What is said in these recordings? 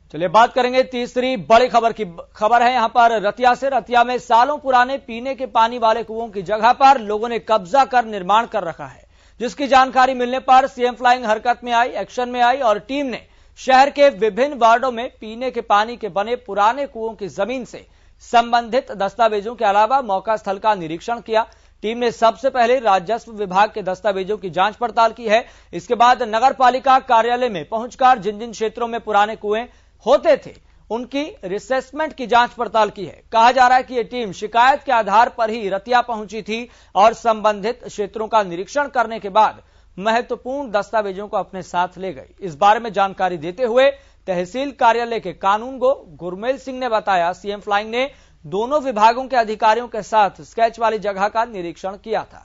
चलिए बात करेंगे तीसरी बड़ी खबर की। खबर है यहां पर रतिया से। रतिया में सालों पुराने पीने के पानी वाले कुओं की जगह पर लोगों ने कब्जा कर निर्माण कर रखा है, जिसकी जानकारी मिलने पर सीएम फ्लाइंग हरकत में आई, एक्शन में आई और टीम ने शहर के विभिन्न वार्डों में पीने के पानी के बने पुराने कुओं की जमीन से संबंधित दस्तावेजों के अलावा मौका स्थल का निरीक्षण किया। टीम ने सबसे पहले राजस्व विभाग के दस्तावेजों की जांच पड़ताल की है। इसके बाद नगर पालिका कार्यालय में पहुंचकर जिन जिन क्षेत्रों में पुराने कुएं होते थे उनकी रिसेसमेंट की जांच पड़ताल की है। कहा जा रहा है कि यह टीम शिकायत के आधार पर ही रतिया पहुंची थी और संबंधित क्षेत्रों का निरीक्षण करने के बाद महत्वपूर्ण दस्तावेजों को अपने साथ ले गई। इस बारे में जानकारी देते हुए तहसील कार्यालय के कानूनगो गुरमेल सिंह ने बताया, सीएम फ्लाइंग ने दोनों विभागों के अधिकारियों के साथ स्केच वाली जगह का निरीक्षण किया था।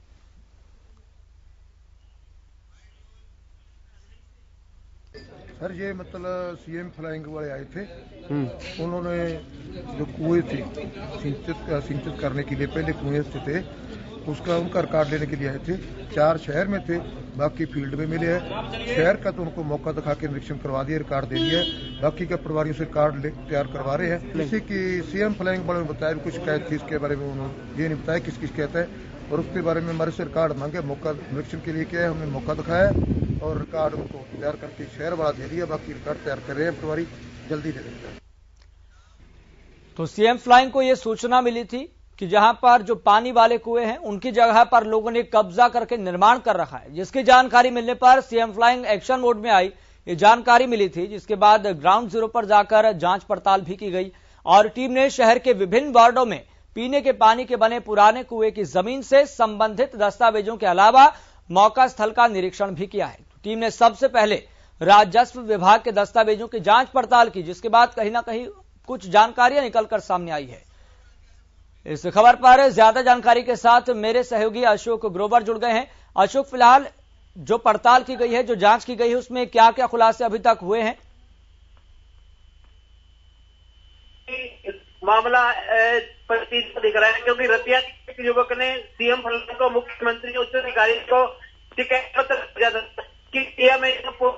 सर ये मतलब सीएम फ्लाइंग वाले आए थे, उन्होंने जो कुएं थे सिंचित करने के लिए पहले कुएं थे उसका उनका रिकॉर्ड लेने के लिए आए थे। 4 शहर में थे, बाकी फील्ड में मिले हैं। शहर का तो उनको मौका दिखा के निरीक्षण करवा दिया, रिकॉर्ड दे दिया है। बाकी के प्रभारियों से रिकॉर्ड तैयार करवा रहे हैं। जैसे कि सीएम फ्लाइंग वालों ने बताया कुछ शिकायत थी, इसके बारे में उन्होंने ये नहीं बताया किसकी शिकायत है और उसके बारे में हमारे से रिकॉर्ड मांगे। मौका निरीक्षण के लिए किया है, हमने मौका दिखाया और रिकॉर्ड उनको तैयार करके शहर वाला दे दिया। बाकी रिकॉर्ड तैयार कर रहे हैं, प्रभारी जल्दी दे देंगे। तो सीएम फ्लाइंग को यह सूचना मिली थी कि जहां पर जो पानी वाले कुएं हैं उनकी जगह पर लोगों ने कब्जा करके निर्माण कर रखा है, जिसकी जानकारी मिलने पर सीएम फ्लाइंग एक्शन मोड में आई। ये जानकारी मिली थी, जिसके बाद ग्राउंड जीरो पर जाकर जांच पड़ताल भी की गई और टीम ने शहर के विभिन्न वार्डों में पीने के पानी के बने पुराने कुएं की जमीन से संबंधित दस्तावेजों के अलावा मौका स्थल का निरीक्षण भी किया है। टीम ने सबसे पहले राजस्व विभाग के दस्तावेजों की जांच पड़ताल की, जिसके बाद कहीं ना कहीं कुछ जानकारियां निकलकर सामने आई है। इस खबर पर ज्यादा जानकारी के साथ मेरे सहयोगी अशोक ग्रोवर जुड़ गए हैं। अशोक, फिलहाल जो पड़ताल की गई है, जो जांच की गई है, उसमें क्या क्या खुलासे अभी तक हुए हैं? मामला प्रतीत दिख रहा है क्योंकि रतिया के युवक ने सीएम फ्लाइंग को, मुख्यमंत्री, उच्च अधिकारी को शिकायत पत्र भेजा था कि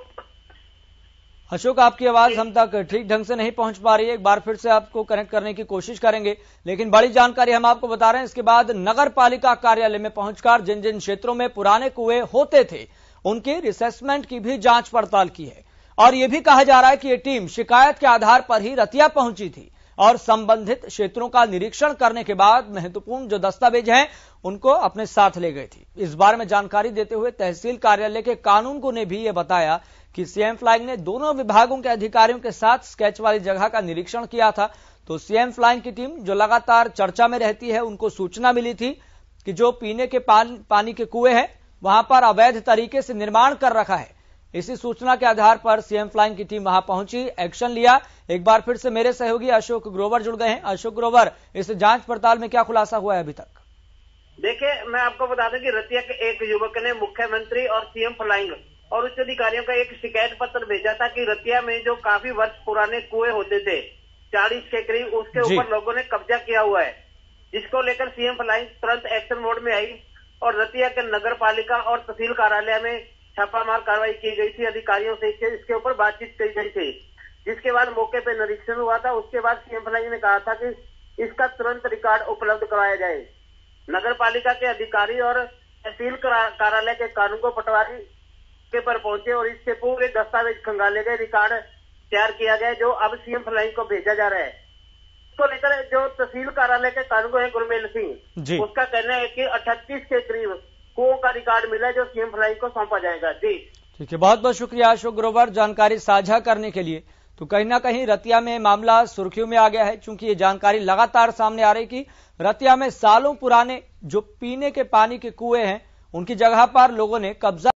अशोक, आपकी आवाज हम तक ठीक ढंग से नहीं पहुंच पा रही है। एक बार फिर से आपको कनेक्ट करने की कोशिश करेंगे, लेकिन बड़ी जानकारी हम आपको बता रहे हैं। इसके बाद नगर पालिका कार्यालय में पहुंचकर जिन जिन क्षेत्रों में पुराने कुएं होते थे उनकी रिसेसमेंट की भी जांच पड़ताल की है और यह भी कहा जा रहा है कि यह टीम शिकायत के आधार पर ही रतिया पहुंची थी और संबंधित क्षेत्रों का निरीक्षण करने के बाद महत्वपूर्ण जो दस्तावेज हैं उनको अपने साथ ले गई थी। इस बारे में जानकारी देते हुए तहसील कार्यालय के कानूनगो ने भी यह बताया कि सीएम फ्लाइंग ने दोनों विभागों के अधिकारियों के साथ स्केच वाली जगह का निरीक्षण किया था। तो सीएम फ्लाइंग की टीम जो लगातार चर्चा में रहती है, उनको सूचना मिली थी कि जो पीने के पानी के कुएं हैं वहां पर अवैध तरीके से निर्माण कर रखा है। इसी सूचना के आधार पर सीएम फ्लाइंग की टीम वहां पहुंची, एक्शन लिया। एक बार फिर से मेरे सहयोगी अशोक ग्रोवर जुड़ गए हैं। अशोक ग्रोवर, इस जांच पड़ताल में क्या खुलासा हुआ है अभी तक? देखिए, मैं आपको बता दूं कि रतिया के एक युवक ने मुख्यमंत्री और सीएम फ्लाइंग और उच्च अधिकारियों का एक शिकायत पत्र भेजा था कि रतिया में जो काफी वर्ष पुराने कुएं होते थे 40 के करीब, उसके ऊपर लोगों ने कब्जा किया हुआ है, जिसको लेकर सीएम फ्लाइंग तुरंत एक्शन मोड में आई और रतिया के नगर पालिका और तहसील कार्यालय में छापामार कार्रवाई की गई थी। अधिकारियों से इसके ऊपर बातचीत की गई थी, जिसके बाद मौके पर निरीक्षण हुआ था। उसके बाद सीएम फ्लाइंग ने कहा था कि इसका तुरंत रिकॉर्ड उपलब्ध कराया जाए। नगर पालिका के अधिकारी और तहसील कार्यालय के कानूनगो पटवारी के पर पहुंचे और इसके पूरे दस्तावेज खंगाले गए, रिकॉर्ड तैयार किया गया, जो अब सीएम फ्लाइंग को भेजा जा रहा है। इसको लेकर जो तहसील कार्यालय के कानूनगो है गुरमेल सिंह, उसका कहना है कि 38 के करीब कुओं का रिकॉर्ड मिला है, जो सीएम फ्लाइंग को सौंपा जाएगा। जी ठीक है, बहुत बहुत शुक्रिया अशोक ग्रोवर जानकारी साझा करने के लिए। तो कहीं ना कहीं रतिया में मामला सुर्खियों में आ गया है, क्योंकि ये जानकारी लगातार सामने आ रही कि रतिया में सालों पुराने जो पीने के पानी के कुएं हैं उनकी जगह पर लोगों ने कब्जा